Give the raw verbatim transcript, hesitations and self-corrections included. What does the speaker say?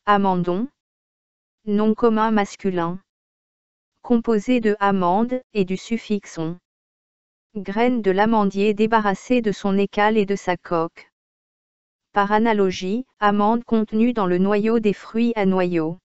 Amandon. Nom commun masculin. Composé de amande et du suffixe on. Graine de l'amandier débarrassée de son écale et de sa coque. Par analogie, amande contenue dans le noyau des fruits à noyau.